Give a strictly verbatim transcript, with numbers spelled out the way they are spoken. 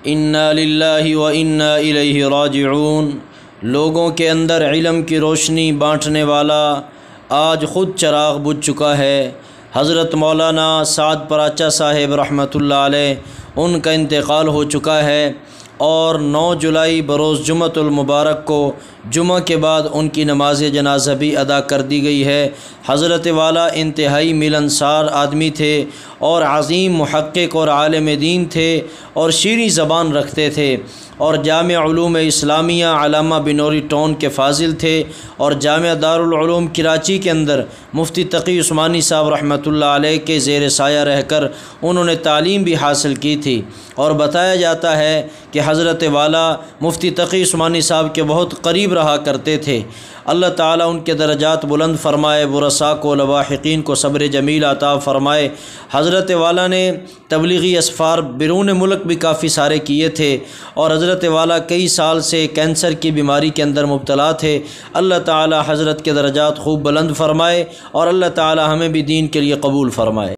انا للہ و انا الیہ راجعون۔ لوگوں کے اندر علم کی روشنی بانٹنے والا آج خود چراغ بجھ چکا ہے۔ حضرت مولانا سعد پراچا صاحب رحمۃ اللہ علیہ ان کا انتقال ہو چکا ہے، اور نو جولائی بروز جمعۃ المبارک کو جمعہ کے بعد ان کی نماز جنازہ بھی ادا کر دی گئی ہے۔ حضرت والا انتہائی ملنسار آدمی تھے اور عظیم محقق اور عالم دین تھے، اور شیریں زبان رکھتے تھے، اور جامع علوم اسلامیہ علامہ بنوری ٹون کے فاضل تھے، اور جامعہ دارالعلوم کراچی کے اندر مفتی تقی عثمانی صاحب رحمۃ اللہ علیہ کے زیر سایہ رہ کر انہوں نے تعلیم بھی حاصل کی تھی۔ اور بتایا جاتا ہے کہ حضرت والا مفتی تقی عثمانی صاحب کے بہت قریب رہا کرتے تھے۔ اللہ تعالیٰ ان کے درجات بلند فرمائے، ورثاء کو لواحقین کو صبر جمیل عطا فرمائے۔ حضرت والا نے تبلیغی اسفار بیرون ملک بھی کافی سارے کیے تھے، اور حضرت والا کئی سال سے کینسر کی بیماری کے اندر مبتلا تھے۔ اللہ تعالیٰ حضرت کے درجات خوب بلند فرمائے، اور اللہ تعالیٰ ہمیں بھی دین کے لیے قبول فرمائے۔